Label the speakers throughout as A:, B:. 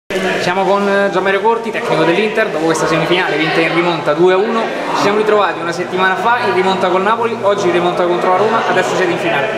A: Siamo con Gianmario Corti, tecnico dell'Inter, dopo questa semifinale vinta in rimonta 2-1. Ci siamo ritrovati una settimana fa in rimonta col Napoli, oggi in rimonta contro la Roma, adesso siete in finale.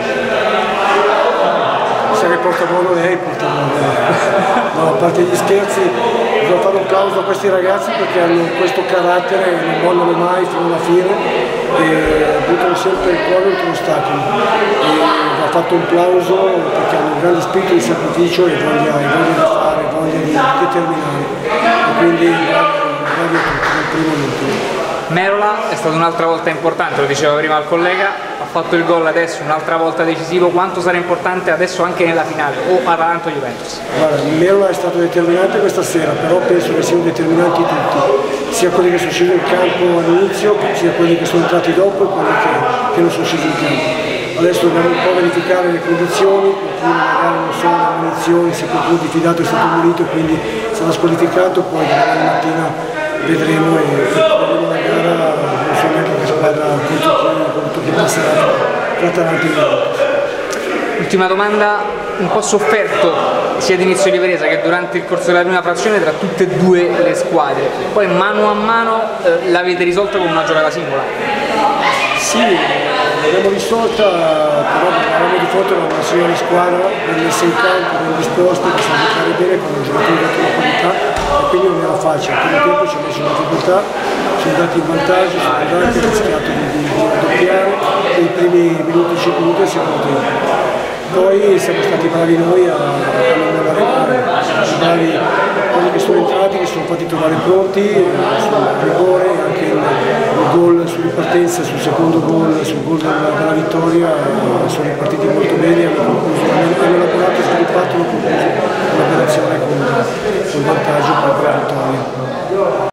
B: Se che porta buono lei, porta buono lei. No, a parte gli scherzi, devo fare un plauso a questi ragazzi perché hanno questo carattere, non mollano mai fino alla fine e buttano sempre il cuore oltre l'ostacolo. Va fatto un plauso perché hanno un grande spirito di sacrificio e voglia di fare, voglia di determinare. E quindi bravi a tutti, dal primo all'ultimo.
A: Merola è stata un'altra volta importante, lo diceva prima il collega, ha fatto il gol adesso, un'altra volta decisivo. Quanto sarà importante adesso anche nella finale o Atalanto-Juventus?
B: Guarda, Merola è stato determinante questa sera, però penso che siano determinanti tutti, sia quelli che sono scesi in campo all'inizio, sia quelli che sono entrati dopo e quelli che non sono scesi in campo. Adesso dobbiamo un po' verificare le condizioni, qualcuno magari non so, le munizioni, se qualcuno diffidato è stato munito, quindi sarà squalificato, poi domani mattina vedremo e vedremo la gara, non so neanche che squadra contro chi passerà tra Atalanto e Juventus.
A: Ultima domanda, un po' sofferto sia ad inizio di ripresa che durante il corso della prima frazione tra tutte e due le squadre, poi mano a mano l'avete risolta con una giocata singola?
B: Sì, l'abbiamo risolta, però eravamo di fronte a una signora squadra, ben messa in campo, ben disposta, che sa giocare bene, con un giocatore di ottima qualità e quindi non era facile. Al primo tempo ci ha messo una difficoltà, siamo andati in vantaggio, siamo andati, ha rischiato di raddoppiare e i primi minuti, 5 minuti siamo tempo. Poi siamo stati bravi noi a non mollare, bravi quelli che sono entrati, che sono fatti trovare pronti sul rigore, anche il gol su ripartenza, sul secondo gol, sul gol della vittoria, sono ripartiti molto bene, hanno elaborato e sviluppato l'operazione con vantaggio per la vittoria.